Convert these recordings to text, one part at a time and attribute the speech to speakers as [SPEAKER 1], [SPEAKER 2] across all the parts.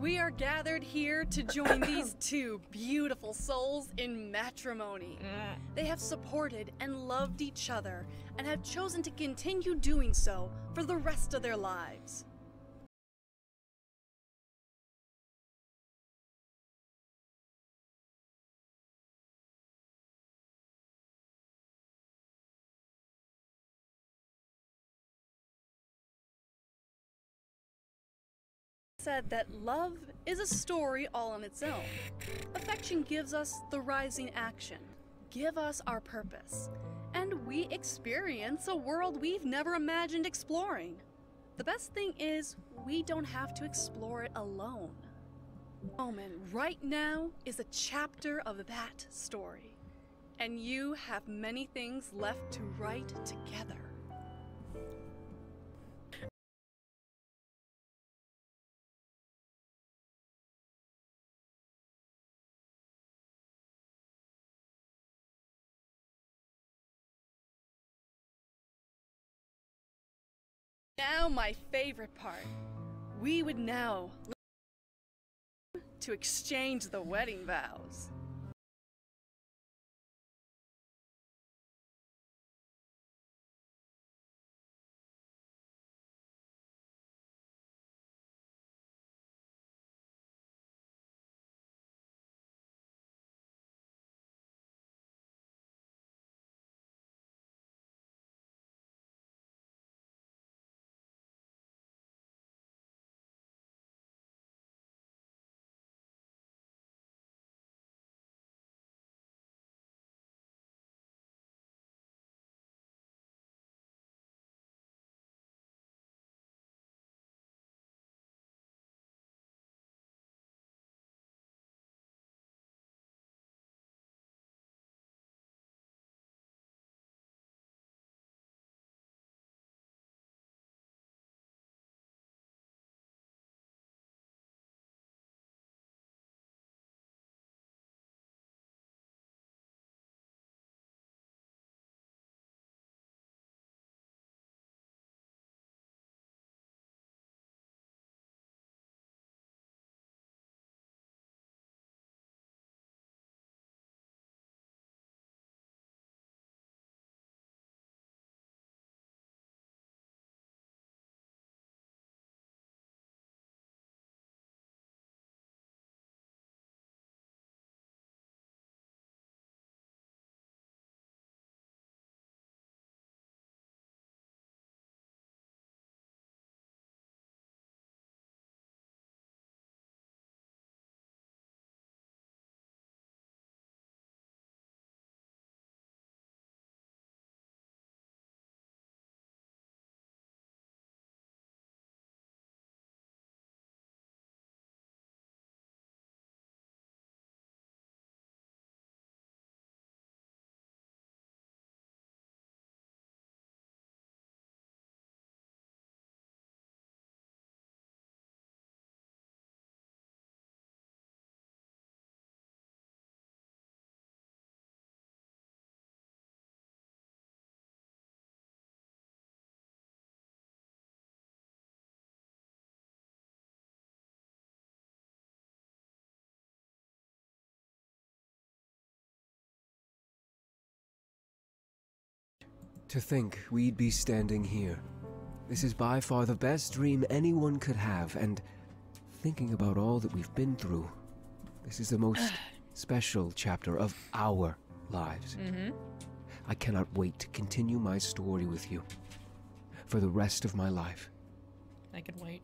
[SPEAKER 1] We are gathered here to join these two beautiful souls in matrimony. They have supported and loved each other and have chosen to continue doing so for the rest of their lives. Said that love is a story all on its own. Affection gives us the rising action, give us our purpose, and we experience a world we've never imagined exploring. The best thing is, we don't have to explore it alone. Moment right now is a chapter of that story, and you have many things left to write together. Now my favorite part. We would now to exchange the wedding vows.
[SPEAKER 2] To think we'd be standing here. This is by far the best dream anyone could have, and thinking about all that we've been through, this is the most special chapter of our lives. I cannot wait to continue my story with you for the rest of my life.
[SPEAKER 3] I can wait.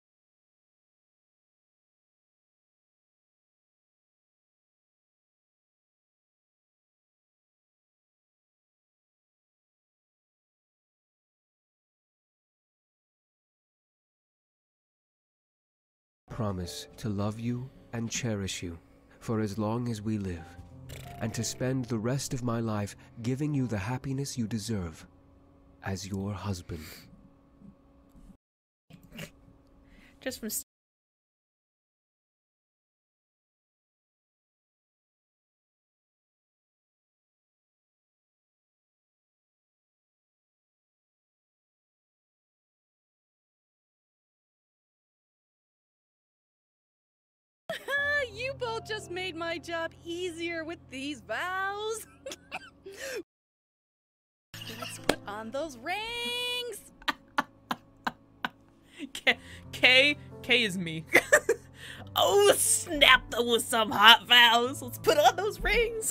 [SPEAKER 2] Promise to love you and cherish you for as long as we live, and to spend the rest of my life giving you the happiness you deserve as your husband.
[SPEAKER 3] Just from
[SPEAKER 1] both just made my job easier with these vows. Let's put on those rings.
[SPEAKER 3] K is me. Oh snap! Those was some hot vows. Let's put on those rings.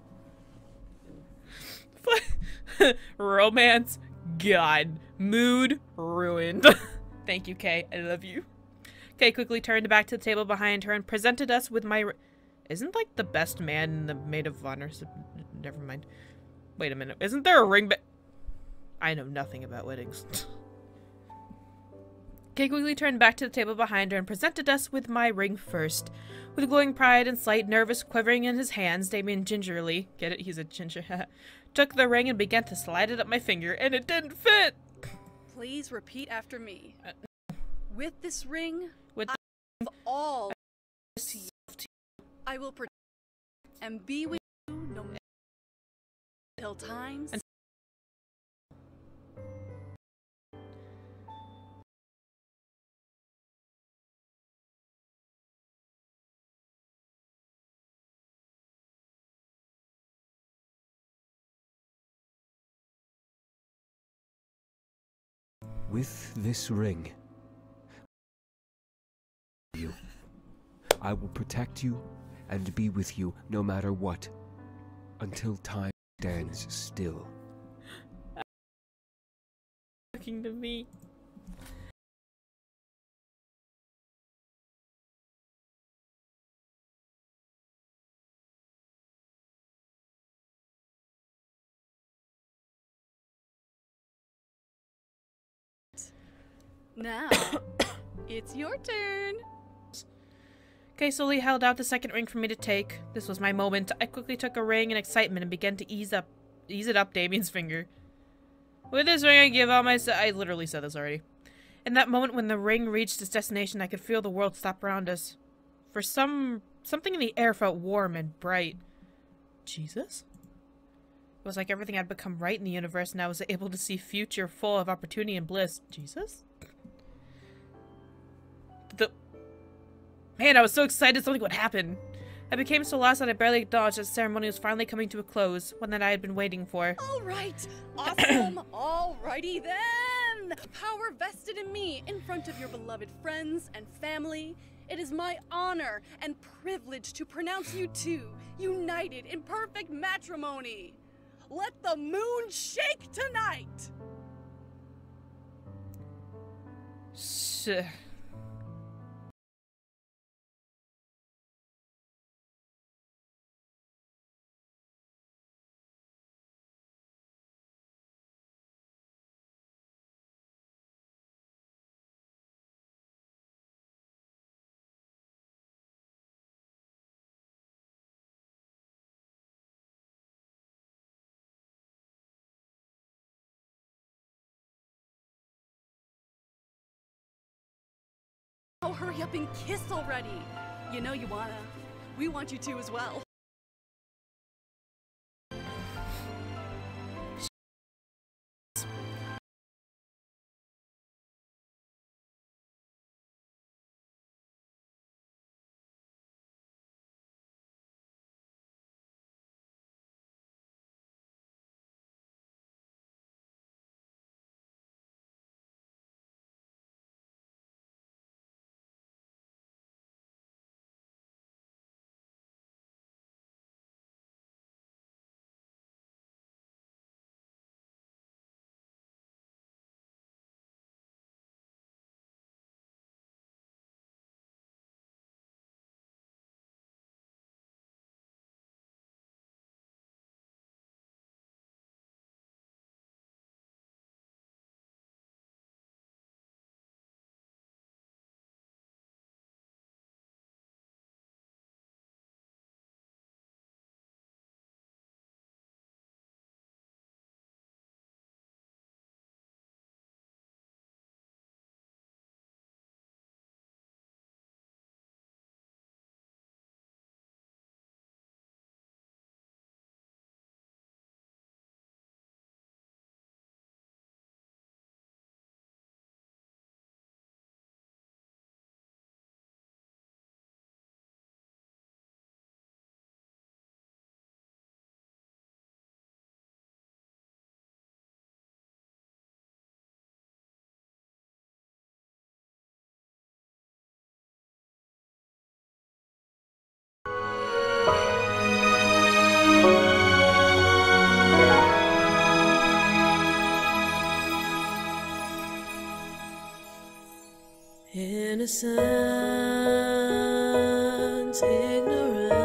[SPEAKER 3] Romance gone. Mood ruined. Thank you, Kay. I love you. Kay quickly turned back to the table behind her and presented us with my. Isn't like the best man in the maid of honor? Never mind. Wait a minute. Isn't there a ring? I know nothing about weddings. Kay quickly turned back to the table behind her and presented us with my ring first. With glowing pride and slight nervous quivering in his hands, Damien gingerly, get it, he's a ginger, took the ring and began to slide it up my finger, and it didn't fit!
[SPEAKER 1] Please repeat after me. With this ring,
[SPEAKER 3] With
[SPEAKER 1] I give all to you. I will protect and be with you no matter till times.
[SPEAKER 2] With this ring, I will protect you and be with you no matter what, until time stands still.
[SPEAKER 3] Talking to me.
[SPEAKER 1] Now, it's your turn.
[SPEAKER 3] Kay slowly held out the second ring for me to take. This was my moment. I quickly took a ring in excitement and began to ease it up Damien's finger. With this ring, I give all my. I literally said this already. In that moment, when the ring reached its destination, I could feel the world stop around us. For something in the air felt warm and bright. Jesus? It was like everything had become right in the universe, and I was able to see future full of opportunity and bliss. Jesus? Man, I was so excited something would happen. I became so lost that I barely acknowledged that the ceremony was finally coming to a close, one that I had been waiting for.
[SPEAKER 1] Alright, awesome, alrighty then! The power vested in me in front of your beloved friends and family. It is my honor and privilege to pronounce you two united in perfect matrimony. Let the moon shake tonight! Oh, hurry up and kiss already! You know you wanna. We want you to as well.
[SPEAKER 4] innocence, ignorance.